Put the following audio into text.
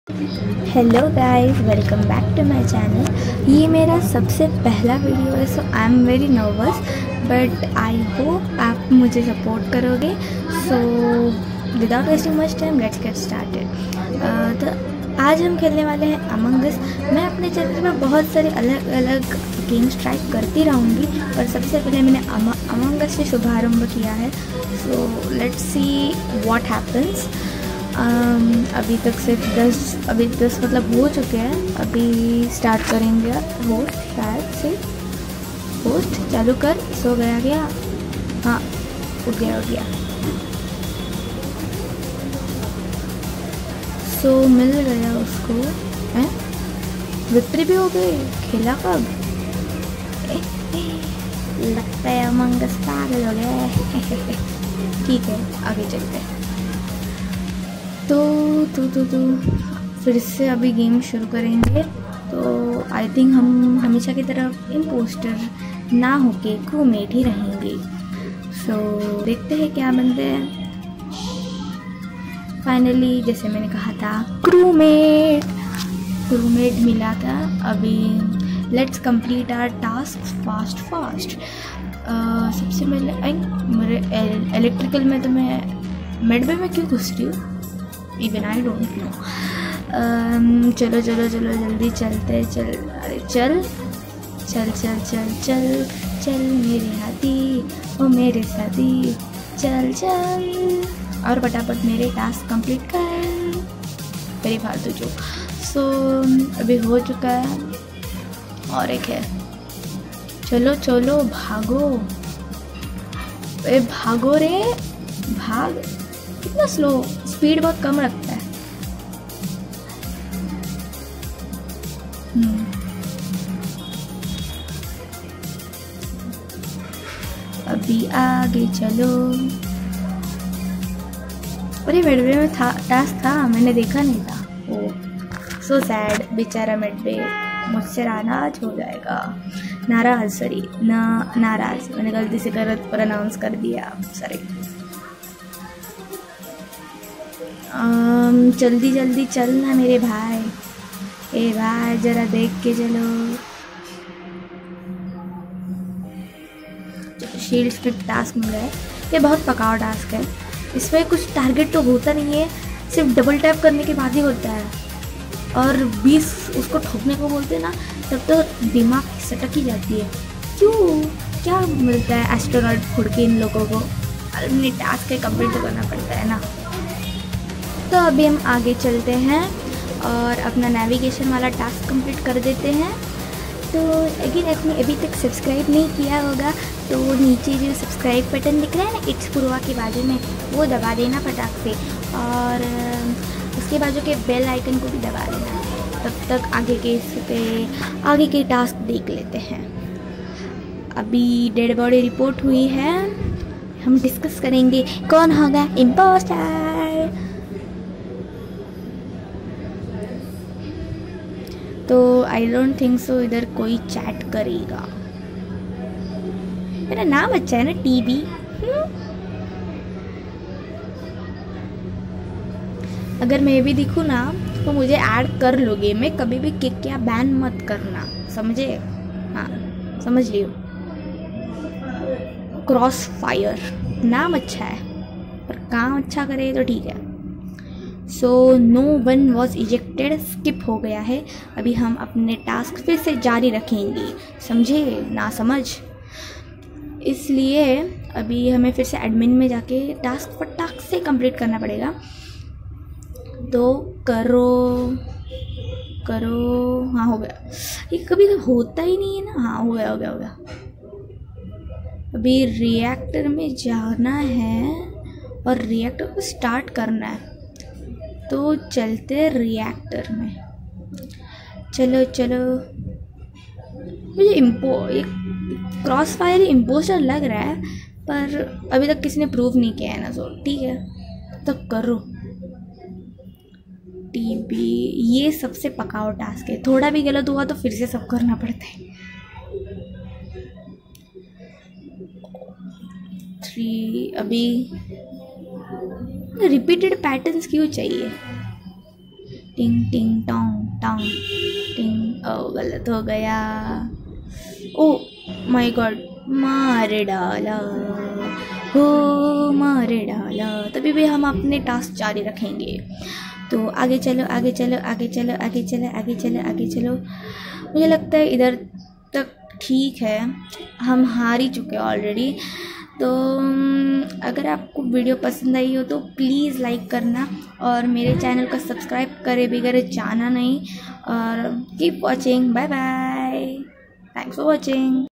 Hello guys, welcome back to my channel. ये मेरा सबसे पहला वीडियो है, so I am very nervous but I hope आप मुझे सपोर्ट करोगे। So without wasting much time let's get started. तो आज हम खेलने वाले हैं अमंग अस। मैं अपने चैनल में बहुत सारे अलग अलग गेम्स ट्राई करती रहूँगी, पर सबसे पहले मैंने अमंग अस से शुभारंभ किया है। So let's see what happens. अभी तक सिर्फ 10 मतलब हो चुके हैं। अभी स्टार्ट करेंगे। होस्ट शायद से होस्ट चालू कर। सो गया हाँ, उठ गया। सो मिल गया उसको। हैं, विक्ट्री भी हो गई। खेला कब? लगता है अमंग अस पागल हो गए। ठीक है, आगे चलते हैं। तो फिर से अभी गेम शुरू करेंगे। तो आई थिंक हम हमेशा की तरह इम्पोस्टर ना होके क्रूमेट ही रहेंगे। सो देखते हैं क्या बनते हैं। फाइनली जैसे मैंने कहा था, क्रूमेट मिला था। अभी let's complete our task fast. सबसे पहले मेरे इलेक्ट्रिकल में तो मैं मिडवे में क्यों घुस रही हूँ? Even I don't know. चलो जल्दी चलते। चल मेरे हाथी, ओ मेरे साथी, चल और फटाफट मेरे टास्क कंप्लीट कर। मेरी फालतू जो। सो अभी हो चुका है और एक है। चलो भागो। भागो रे, भाग। कितना स्लो, स्पीड बहुत कम रखता है। अभी आगे चलो। अरे मिडवे में टास्क था, मैंने देखा नहीं था। ओ सो सैड, बेचारा मिडवे मुझसे नाराज हो जाएगा। नाराज मैंने गलती से गलत प्रोनाउंस कर दिया, सॉरी। जल्दी चलना मेरे भाई। ए भाई जरा देख के चलो। शील्ड स्ट्रिप टास्क मिला है। ये बहुत पकाओ टास्क है। इसमें कुछ टारगेट तो होता नहीं है, सिर्फ डबल टैप करने के बाद ही होता है। और 20 उसको ठोकने को बोलते हैं ना, तब तो दिमाग की सटक ही जाती है। क्यों, क्या मिलता है एस्ट्रोनॉट फोड़ के इन लोगों को? अपने टास्क कंप्लीट तो करना पड़ता है ना। तो अभी हम आगे चलते हैं और अपना नेविगेशन वाला टास्क कंप्लीट कर देते हैं। तो अगेन, आपने अभी तक सब्सक्राइब नहीं किया होगा तो नीचे जो सब्सक्राइब बटन दिख रहा है ना, इट्स पूर्वा के बाजू में, वो दबा देना फटाक से। और उसके बाजू के बेल आइकन को भी दबा देना। तब तक आगे के टास्क देख लेते हैं। अभी डेड बॉडी रिपोर्ट हुई है। हम डिस्कस करेंगे कौन होगा इम्पोस्टर। तो आई डोंट थिंक सो इधर कोई चैट करेगा। मेरा नाम अच्छा है ना, टीबी। अगर मैं भी दिखूँ ना तो मुझे ऐड कर लो गेम में। कभी भी किक या बैन मत करना, समझे? हाँ, समझ लियो। क्रॉस फायर नाम अच्छा है, पर काम अच्छा करे तो ठीक है। So no one was ejected, skip हो गया है। अभी हम अपने टास्क फिर से जारी रखेंगे, समझे ना समझ? इसलिए अभी हमें फिर से एडमिन में जाके टास्क फटाक से कंप्लीट करना पड़ेगा। तो करो। हाँ, हो गया। ये कभी होता ही नहीं है ना। हाँ, हो गया। अभी रिएक्टर में जाना है और रिएक्टर को स्टार्ट करना है। तो चलते रिएक्टर में। चलो। मुझे एक क्रॉस फायर इम्पोस्टर लग रहा है, पर अभी तक किसी ने प्रूव नहीं किया है ना। सो ठीक है, तो करो। टीबी ये सबसे पकाओ टास्क है। थोड़ा भी गलत हुआ तो फिर से सब करना पड़ता है। 3 अभी रिपीटेड पैटर्न्स क्यों चाहिए? टिंग टिंग टोंग टोंग टिंग। ओ गलत हो गया। ओ माय गॉड, मार डाला हो, मार डाला। तभी भी हम अपने टास्क जारी रखेंगे। तो आगे चलो आगे चलो आगे चलो आगे चलो आगे चलो आगे चलो। मुझे लगता है इधर तक ठीक है, हम हार ही चुके हैं ऑलरेडी। तो अगर आपको वीडियो पसंद आई हो तो प्लीज़ लाइक करना और मेरे चैनल को सब्सक्राइब करे बगैर जाना नहीं। और keep watching, bye bye, thanks for watching.